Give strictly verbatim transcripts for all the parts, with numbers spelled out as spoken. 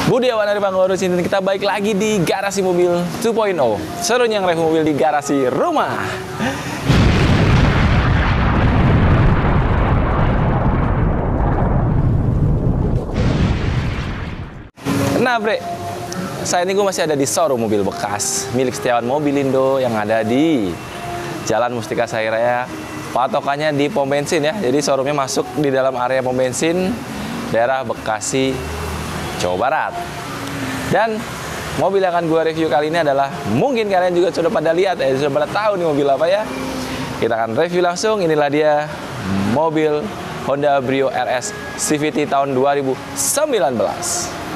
Budiawan dari Pengurus ini kita balik lagi di Garasi Mobil dua titik nol. Serunya nge-review mobil di garasi rumah. Nah bre, saat ini gue masih ada di showroom mobil bekas milik Setiawan Mobilindo yang ada di Jalan Mustika Sairaya. Patokannya di pom bensin ya. Jadi showroomnya masuk di dalam area pom bensin daerah Bekasi, Jawa Barat. Dan mobil yang akan gue review kali ini adalah, mungkin kalian juga sudah pada lihat ya, sudah pada tahu nih mobil apa ya. Kita akan review langsung. Inilah dia mobil Honda Brio R S C V T tahun dua ribu sembilan belas.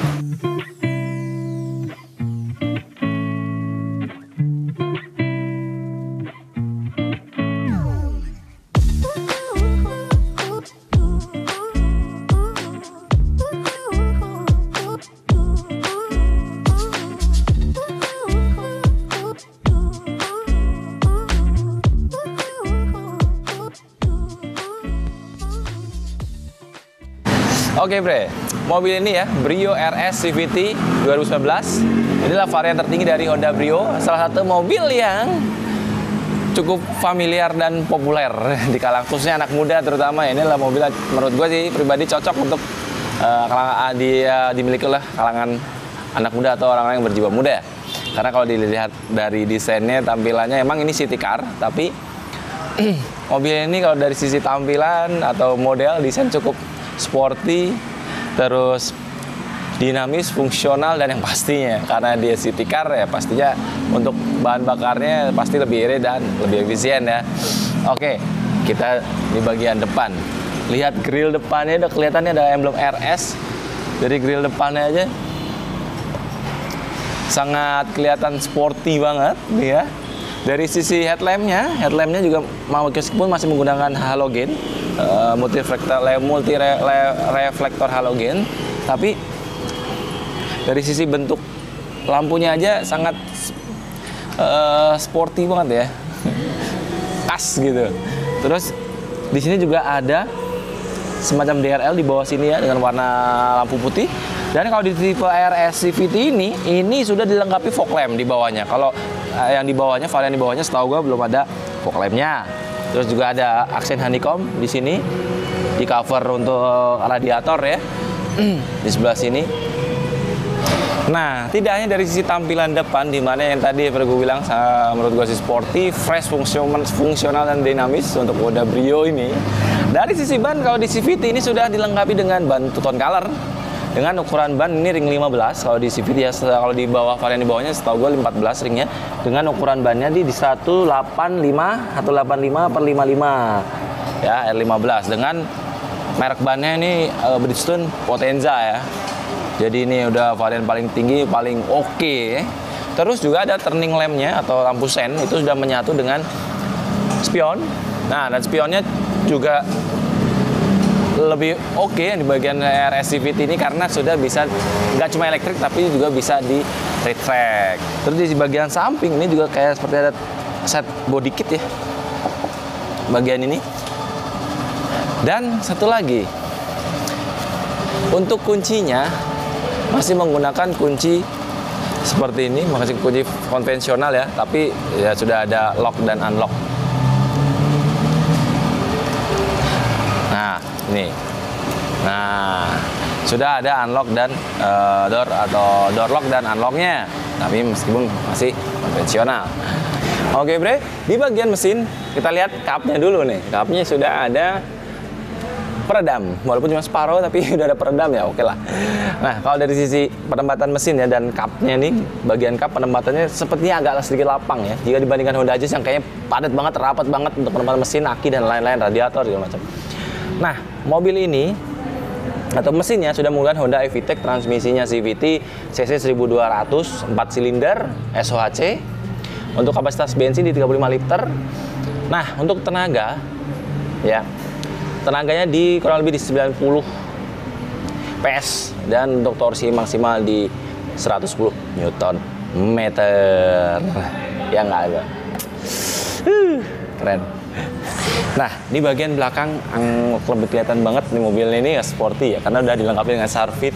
Oke bre, mobil ini ya, Brio R S C V T dua ribu sembilan belas. Inilah varian tertinggi dari Honda Brio, salah satu mobil yang cukup familiar dan populer di kalangan khususnya anak muda terutama. Ini adalah mobil menurut gue sih pribadi cocok untuk uh, kalangan dia dimiliki oleh kalangan anak muda atau orang-orang yang berjiwa muda. Karena kalau dilihat dari desainnya, tampilannya emang ini city car, tapi mobil ini kalau dari sisi tampilan atau model desain cukup sporty, terus dinamis, fungsional, dan yang pastinya karena dia city car ya pastinya untuk bahan bakarnya pasti lebih irit dan lebih efisien ya. Oke, kita di bagian depan. Lihat grill depannya, udah kelihatannya ada emblem R S. Dari grill depannya aja sangat kelihatan sporty banget nih ya. Dari sisi headlampnya, headlampnya juga meskipun masih menggunakan halogen, uh, multi reflektor, multi re, re, reflektor halogen, tapi dari sisi bentuk lampunya aja sangat uh, sporty banget ya, khas gitu. Terus di sini juga ada semacam D R L di bawah sini ya dengan warna lampu putih. Dan kalau di tipe R S C V T ini, ini sudah dilengkapi fog lamp di bawahnya. Kalau yang di bawahnya, varian di bawahnya setahu gue belum ada fog lampnya. Terus juga ada aksen honeycomb di sini, di cover untuk radiator ya, di sebelah sini. Nah, tidak hanya dari sisi tampilan depan, di mana yang tadi gue bilang menurut gue sih sporty, fresh, fungsional dan dinamis untuk Honda Brio ini. Dari sisi ban, kalau di C V T ini sudah dilengkapi dengan ban two tone color. Dengan ukuran ban ini ring lima belas, kalau di C V T ya, kalau di bawah varian di bawahnya setahu gue empat belas ringnya, dengan ukuran bannya di, di seratus delapan puluh lima atau delapan puluh lima per lima puluh lima ya, R lima belas, dengan merek bannya ini uh, Bridgestone Potenza ya. Jadi ini udah varian paling tinggi, paling oke okay. Terus juga ada turning lampnya atau lampu sen, itu sudah menyatu dengan spion. Nah, dan spionnya juga lebih oke okay di bagian R S C V T ini karena sudah bisa nggak cuma elektrik tapi juga bisa di retract. Terus di bagian samping ini juga kayak seperti ada set body kit ya bagian ini. Dan satu lagi, untuk kuncinya masih menggunakan kunci seperti ini, masih kunci konvensional ya, tapi ya sudah ada lock dan unlock. Nah, ini. Nah, sudah ada unlock dan uh, door atau door lock dan unlocknya, tapi meskipun masih konvensional. Oke bre, di bagian mesin kita lihat kapnya dulu nih. Kapnya sudah ada peredam, walaupun cuma separuh tapi udah ada peredam ya, oke lah. Nah, kalau dari sisi penempatan mesin ya dan kapnya nih, bagian kap penempatannya sepertinya agak sedikit lapang ya, jika dibandingkan Honda Jazz yang kayaknya padat banget, rapat banget untuk penempatan mesin, aki dan lain-lain, radiator segala macam. Nah, mobil ini atau mesinnya sudah menggunakan Honda E V Tech, transmisinya C V T, cc seribu dua ratus, empat silinder, S O H C. Untuk kapasitas bensin di tiga puluh lima liter. Nah, untuk tenaga ya, tenaganya di kurang lebih di sembilan puluh P S dan untuk torsi maksimal di seratus sepuluh newton meter. Ya nggak ada. Keren. Nah, di bagian belakang lebih kelihatan banget nih mobil ini ya sporty ya, karena udah dilengkapi dengan Sarvit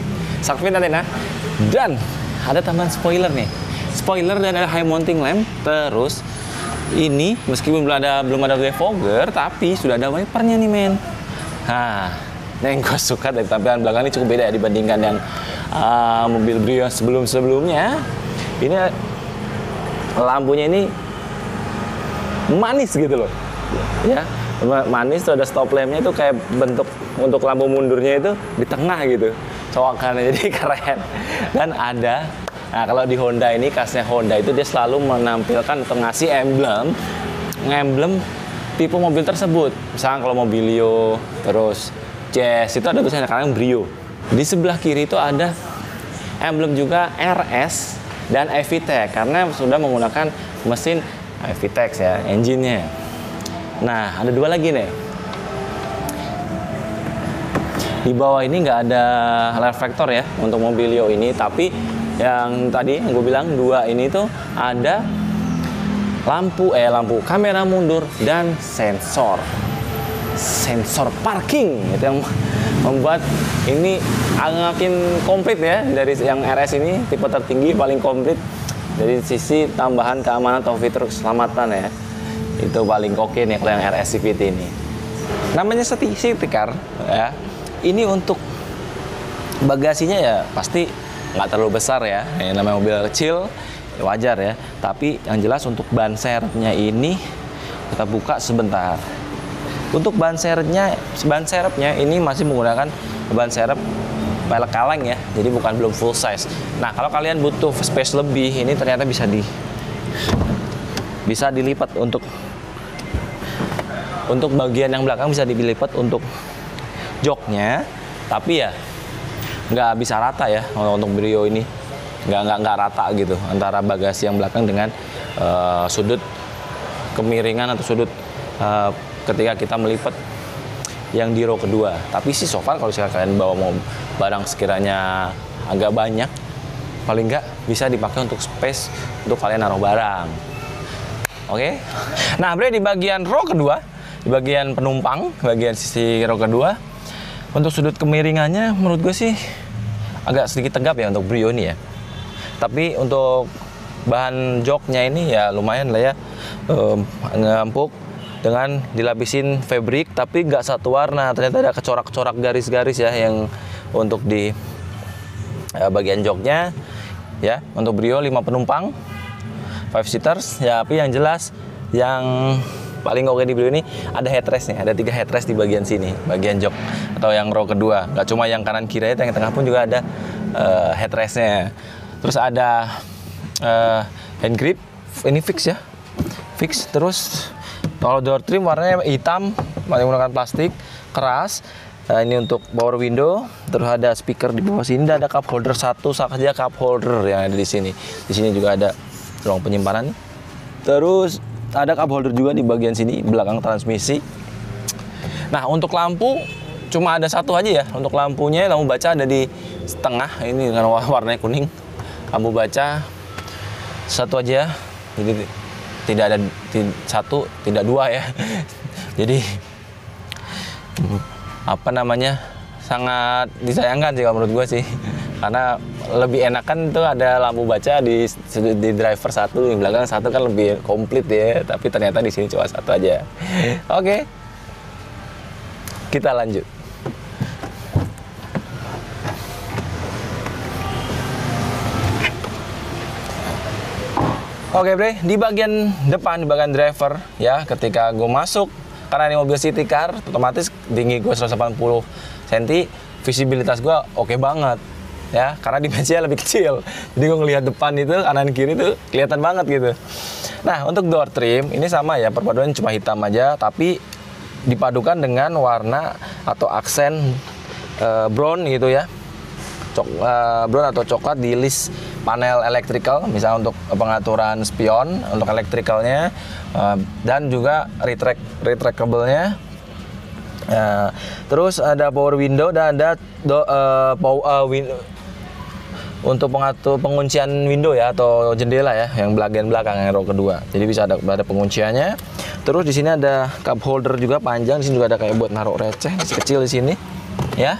shark fin antenna. Dan ada tambahan spoiler nih. Spoiler dan ada high mounting lamp. Terus ini meskipun belum ada belum ada defogger, tapi sudah ada wipernya nih men. Nah, yang gue suka dari tampilan belakang ini cukup beda ya dibandingkan yang uh, mobil Brio sebelum-sebelumnya. Ini lampunya ini manis gitu loh, ya manis. Tuh ada stop lampnya itu kayak bentuk untuk lampu mundurnya itu di tengah gitu, cowakannya, jadi keren. Dan ada, nah kalau di Honda ini khasnya Honda itu dia selalu menampilkan atau ngasih emblem, emblem tipe mobil tersebut. Misalnya kalau Mobilio, terus Jazz itu ada tulisannya kadang Brio. Di sebelah kiri itu ada emblem juga R S dan E V Tech karena sudah menggunakan mesin E V Tech ya, engine-nya. Nah, ada dua lagi nih. Di bawah ini nggak ada reflektor ya untuk Mobilio ini, tapi yang tadi yang gue bilang dua ini tuh ada lampu eh lampu kamera mundur dan sensor sensor parking. Itu yang membuat ini makin komplit ya dari yang R S ini, tipe tertinggi paling komplit dari sisi tambahan keamanan atau fitur keselamatan ya. Itu paling oke nih kalau yang R S C V T ini. Namanya city car ya. Ini untuk bagasinya ya pasti nggak terlalu besar ya. Yang namanya mobil kecil wajar ya. Tapi yang jelas untuk ban serepnya ini kita buka sebentar. Untuk ban serepnya, ban serepnya ini masih menggunakan ban serep pelek kaleng ya. Jadi bukan belum full size. Nah, kalau kalian butuh space lebih, ini ternyata bisa di bisa dilipat untuk untuk bagian yang belakang bisa dilipat untuk joknya. Tapi ya nggak bisa rata ya untuk Brio ini. Nggak nggak nggak rata gitu antara bagasi yang belakang dengan uh, sudut kemiringan atau sudut uh, ketika kita melipat yang di row kedua. Tapi sih so far kalau kalian bawa mau barang sekiranya agak banyak, paling nggak bisa dipakai untuk space untuk kalian naruh barang. Oke. Okay? Nah, berarti di bagian row kedua, di bagian penumpang, bagian sisi row kedua, untuk sudut kemiringannya menurut gue sih agak sedikit tegap ya untuk Brio ini ya. Tapi untuk bahan joknya ini ya lumayan lah ya, um, ngempuk dengan dilapisin fabric tapi nggak satu warna. Ternyata ada kecorak-corak garis-garis ya yang untuk di uh, bagian joknya ya. Untuk Brio lima penumpang, five seaters ya. Tapi yang jelas yang paling oke di Brio ini ada headrest nih, ada tiga headrest di bagian sini, bagian jok atau yang row kedua. Nggak cuma yang kanan kiri, yang tengah pun juga ada uh, headrestnya. Terus ada uh, hand grip, ini fix ya, fix. Terus kalau door trim warnanya hitam, masih menggunakan plastik keras. Nah, ini untuk power window. Terus ada speaker di bawah sini, dan ada cup holder satu saja cup holder yang ada di sini. Di sini juga ada ruang penyimpanan. Terus ada cup holder juga di bagian sini belakang transmisi. Nah, untuk lampu cuma ada satu aja ya. Untuk lampunya, lampu baca ada di tengah. Ini dengan warnanya kuning. Lampu baca satu aja. Jadi tidak ada satu, tidak dua ya. Jadi apa namanya, sangat disayangkan sih kalau menurut gue sih, karena lebih enakan tuh ada lampu baca di di driver satu, di belakang satu kan lebih komplit ya. Tapi ternyata di sini cuma satu aja. Oke, kita lanjut. Oke bre, di bagian depan, di bagian driver ya, ketika gue masuk, karena ini mobil city car, otomatis tinggi gue seratus delapan puluh sentimeter, visibilitas gue oke banget ya, karena dimensinya lebih kecil. Jadi gue ngelihat depan itu, kanan kiri itu kelihatan banget gitu. Nah, untuk door trim ini sama ya, perpaduan cuma hitam aja, tapi dipadukan dengan warna atau aksen uh, brown gitu ya. Cok, uh, brown atau coklat di list panel electrical, misalnya untuk pengaturan spion untuk elektrikalnya, uh, dan juga retract retractable-nya. Uh, terus ada power window dan ada do, uh, power uh, win untuk pengatur penguncian window ya, atau jendela ya, yang bagian belakang yang row kedua. Jadi bisa ada ada pengunciannya. Terus di sini ada cup holder juga panjang, di sini juga ada kayak buat naruh receh kecil di sini ya.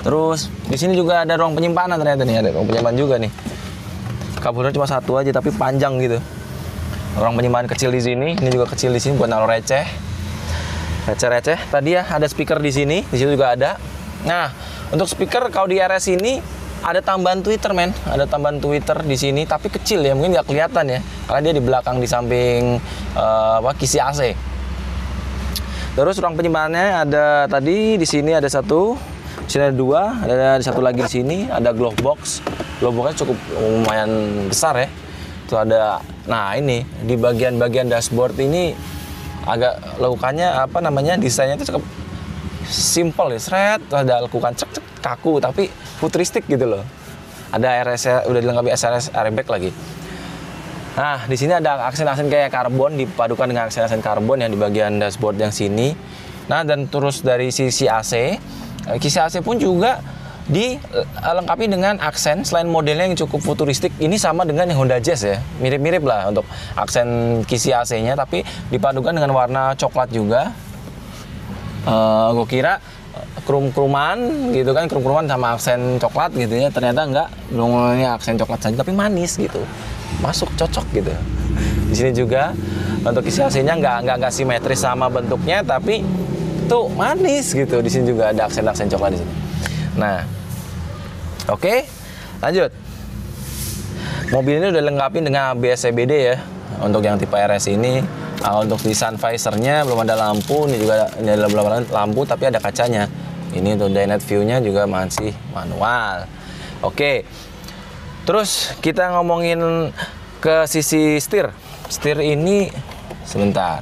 Terus di sini juga ada ruang penyimpanan ternyata nih, ada ruang penyimpanan juga nih. Cup holder cuma satu aja tapi panjang gitu. Ruang penyimpanan kecil di sini, ini juga kecil di sini buat naruh receh. Receh-receh. Tadi ya ada speaker di sini, di situ juga ada. Nah, untuk speaker kalau di R S ini ada tambahan tweeter, men. Ada tambahan tweeter di sini, tapi kecil ya, mungkin nggak kelihatan ya, karena dia di belakang di samping uh, apa kisi A C. Terus ruang penyimpanannya ada tadi di sini ada satu, di sini ada dua, ada satu lagi di sini, ada glove box. Glove boxnya cukup lumayan besar ya. Itu ada, nah ini di bagian-bagian dashboard ini agak lekukannya apa namanya desainnya itu cukup simple ya, seret, ada lekukan cek cek kaku tapi futuristik gitu loh. Ada R S, udah dilengkapi S R S airbag lagi. Nah, di sini ada aksen-aksen kayak karbon dipadukan dengan aksen-aksen karbon yang di bagian dashboard yang sini. Nah, dan terus dari sisi A C, sisi A C pun juga dilengkapi dengan aksen selain modelnya yang cukup futuristik. Ini sama dengan yang Honda Jazz ya, mirip-mirip lah untuk aksen kisi A C-nya, tapi dipadukan dengan warna coklat juga. Uh, gue kira krum-kruman gitu kan, krum-kruman sama aksen coklat gitu ya, ternyata enggak, nongolnya aksen coklat saja tapi manis gitu, masuk cocok gitu. Di sini juga untuk isi A C-nya nggak nggak nggak simetris sama bentuknya, tapi tuh manis gitu. Di sini juga ada aksen-aksen coklat di sini. Nah, oke, okay, lanjut. Mobil ini udah lengkapin dengan A B S C B D ya untuk yang tipe R S ini. Nah, untuk di sun visor-nya belum ada lampu, ini juga ini ada belum ada lampu tapi ada kacanya. Ini untuk daylight view-nya juga masih manual. Oke. Terus kita ngomongin ke sisi setir. Setir ini sebentar.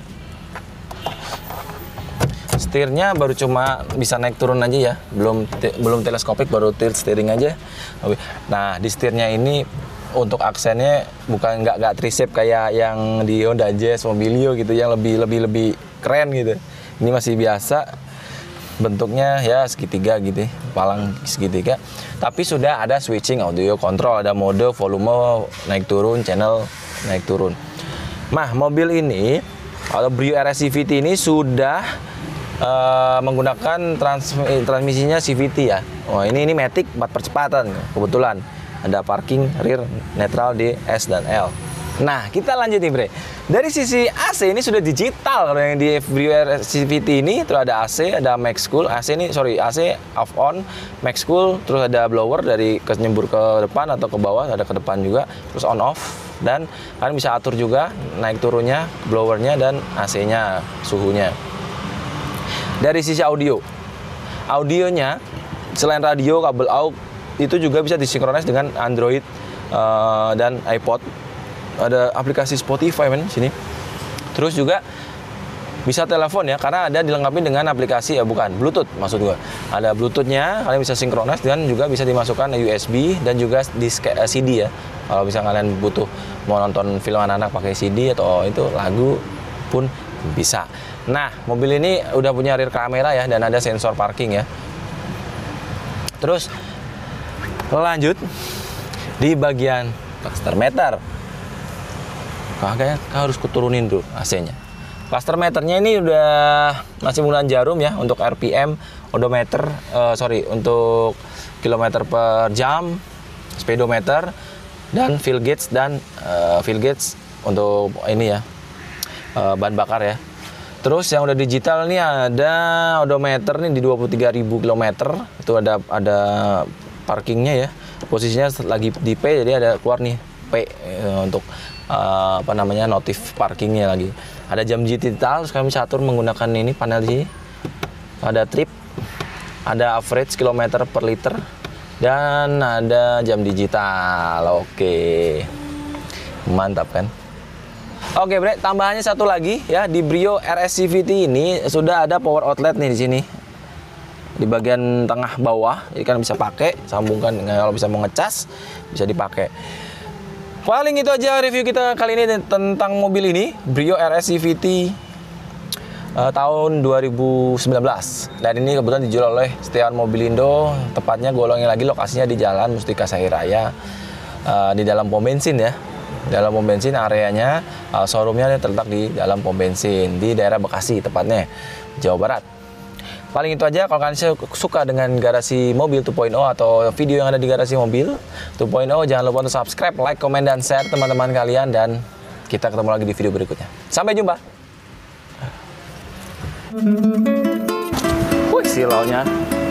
Setirnya baru cuma bisa naik turun aja ya, belum te, belum teleskopik, baru tilt steering aja. Nah, di setirnya ini untuk aksennya bukan nggak nggak trishape kayak yang di Honda Jazz, Mobilio gitu, yang lebih lebih lebih keren gitu. Ini masih biasa, bentuknya ya segitiga gitu, palang segitiga. Tapi sudah ada switching audio control, ada mode volume naik turun, channel naik turun. Nah, mobil ini atau Brio R S C V T ini sudah uh, menggunakan trans transmisinya C V T ya. Oh, ini ini Matic empat percepatan kebetulan. Ada parking, rear, netral di S dan L. Nah, kita lanjut nih, Bre. Dari sisi A C ini sudah digital. Kalau yang di Brio R S C V T ini terus ada A C, ada max cool. A C ini sorry, A C off on, max cool, terus ada blower dari ke nyembur ke depan atau ke bawah, ada ke depan juga, terus on off, dan kalian bisa atur juga naik turunnya, blowernya dan A C-nya, suhunya. Dari sisi audio, audionya selain radio, kabel aux, itu juga bisa disinkronis dengan Android uh, dan iPod. Ada aplikasi Spotify men sini. Terus juga bisa telepon ya, karena ada dilengkapi dengan aplikasi ya, bukan Bluetooth maksud gua. Ada Bluetooth-nya, kalian bisa sinkronis dan juga bisa dimasukkan U S B dan juga disk uh, C D ya. Kalau bisa kalian butuh mau nonton film anak-anak pakai C D atau itu lagu pun bisa. Nah, mobil ini udah punya rear kamera ya dan ada sensor parking ya. Terus lanjut di bagian cluster meter. Kayaknya harus kuturunin dulu A C-nya. Cluster meternya ini udah masih menggunakan jarum ya untuk R P M, odometer, uh, sorry untuk kilometer per jam, speedometer, dan fuel gauge dan uh, fuel gauge untuk ini ya uh, bahan bakar ya. Terus yang udah digital nih ada odometer nih di dua puluh tiga ribu kilometer. Itu ada ada parkingnya ya, posisinya lagi di P, jadi ada keluar nih P uh, untuk uh, apa namanya notif parkingnya lagi. Ada jam digital, terus kami bisa atur menggunakan ini panel di sini. Ada trip, ada average kilometer per liter, dan ada jam digital. Oke, mantap kan? Oke, Bre, tambahannya satu lagi ya, di Brio R S C V T ini sudah ada power outlet nih di sini. Di bagian tengah bawah, jadi kan bisa pakai, sambungkan dengan kalau bisa mau ngecas, bisa dipakai. Paling itu aja review kita kali ini tentang mobil ini, Brio R S C V T uh, tahun dua ribu sembilan belas. Dan ini kebetulan dijual oleh Setiawan Mobilindo, tepatnya golongnya lagi lokasinya di Jalan Mustika Sari Raya, uh, di dalam pom bensin ya. Dalam pom bensin areanya, uh, showroomnya terletak di dalam pom bensin di daerah Bekasi, tepatnya Jawa Barat. Paling itu aja. Kalau kalian suka dengan Garasi Mobil dua titik nol atau video yang ada di Garasi Mobil dua titik nol, jangan lupa untuk subscribe, like, komen, dan share teman-teman kalian. Dan kita ketemu lagi di video berikutnya. Sampai jumpa. Wih, silaunya.